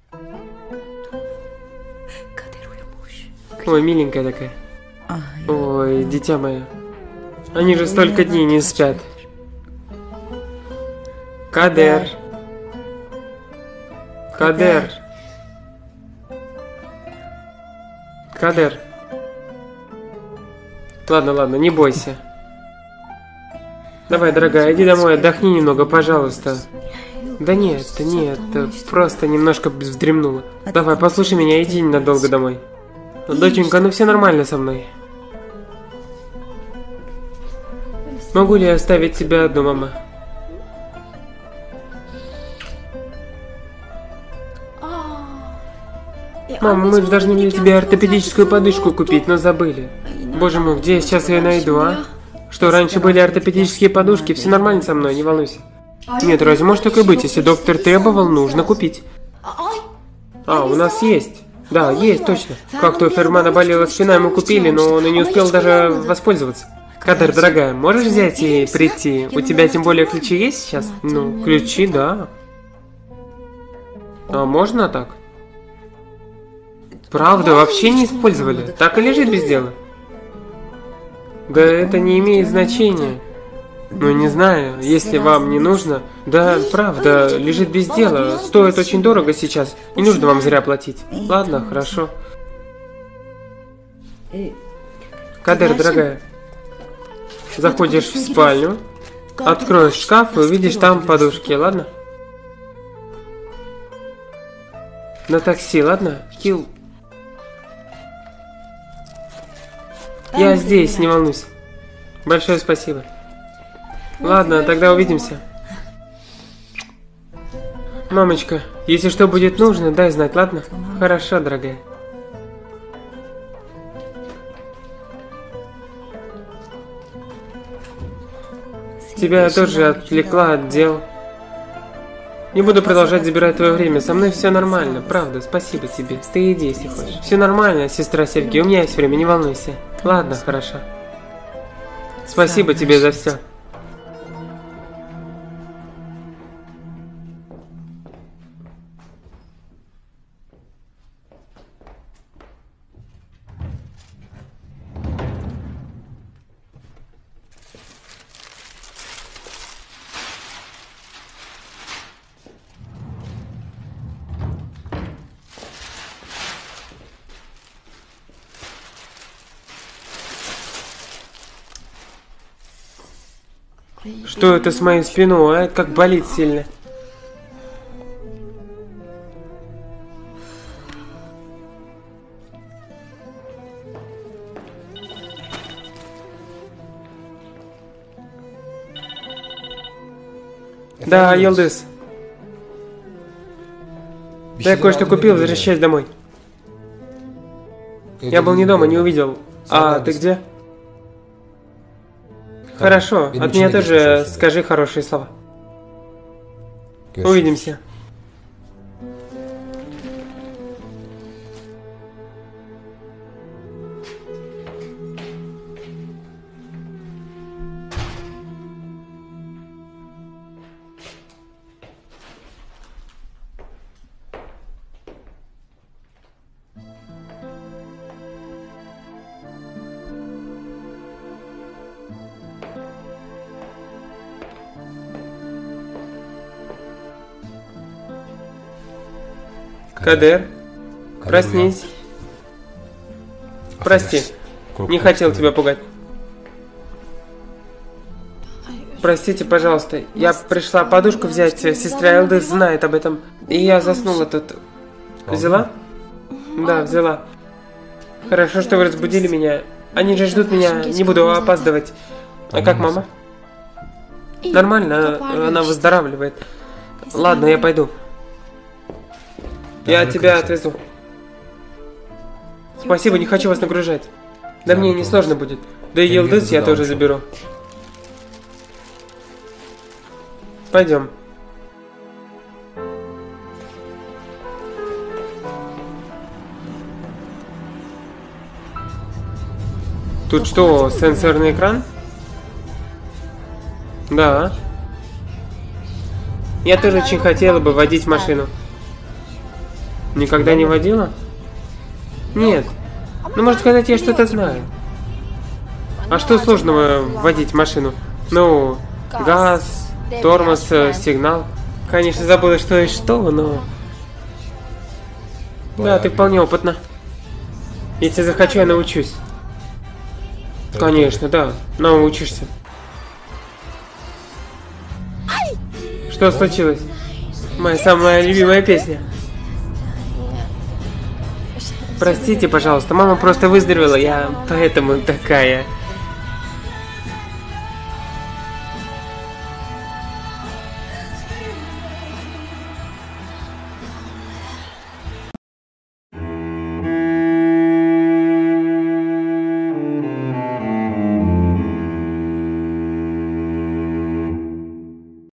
Ой, миленькая такая. Ой, дитя мое. Они же столько дней не спят. Кадер. Кадер. Кадер. Ладно, ладно, не бойся. Давай, дорогая, иди домой, отдохни немного, пожалуйста. Да нет, просто немножко вздремнула. Давай, послушай меня, иди ненадолго домой. Доченька, ну все нормально со мной. Могу ли я оставить тебя одну, мама? Мама, мы же должны были тебе ортопедическую подушку купить, но забыли. Боже мой, где я сейчас ее найду, а? Что, раньше были ортопедические подушки? Все нормально со мной, не волнуйся. Нет, разве может такое быть? Если доктор требовал, нужно купить. А, у нас есть. Да, есть, точно. Как-то у Фермана болела спина, ему купили, но он и не успел даже воспользоваться. Кадр, дорогая, можешь взять и прийти? У тебя тем более ключи есть сейчас? Ну, ключи, да. А можно так? Правда, вообще не использовали? Так и лежит без дела? Да это не имеет значения. Ну, не знаю, если вам не нужно. Да, правда, лежит без дела. Стоит очень дорого сейчас. Не нужно вам зря платить. Ладно, хорошо. Кадер, дорогая. Заходишь в спальню, откроешь шкаф и увидишь там подушки, ладно? На такси, ладно? Килл. Я здесь, не волнуйся. Большое спасибо. Ладно, тогда увидимся. Мамочка, если что будет нужно, дай знать, ладно? Хорошо, дорогая. Тебя я тоже отвлекла от дел. Не буду продолжать забирать твое время. Со мной все нормально, правда, спасибо тебе. Ты иди, если хочешь. Все нормально, сестра Сергей, у меня есть время, не волнуйся. Ладно, хорошо. Спасибо тебе за все. Что это с моей спиной, а? Как болит сильно. Да, Йылдыз. Да, я кое-что купил, возвращаюсь домой. Я был не дома, не увидел. А ты где? Хорошо, от меня тоже скажи хорошие слова. Увидимся. Кадер, проснись. Прости, не хотел тебя пугать. Простите, пожалуйста, я пришла подушку взять, сестра Йылдыз знает об этом, и я заснула тут. Взяла? Да, взяла. Хорошо, что вы разбудили меня. Они же ждут меня, не буду опаздывать. А как мама? Нормально, она выздоравливает. Ладно, я пойду. Я тебя отвезу. Спасибо, не хочу вас нагружать. Да мне не сложно будет. Да и Йылдыз я тоже заберу. Пойдем. Тут что, сенсорный экран? Да. Я тоже очень хотела бы водить машину. Никогда не водила? Нет. Ну, может сказать, я что-то знаю. А что сложного водить машину? Ну, газ, тормоз, сигнал. Конечно, забыла, что и что, но... Да, ты вполне опытна. Если захочу, я научусь. Конечно, да. Научишься. Что случилось? Моя самая любимая песня. Простите, пожалуйста, мама просто выздоровела, я поэтому такая.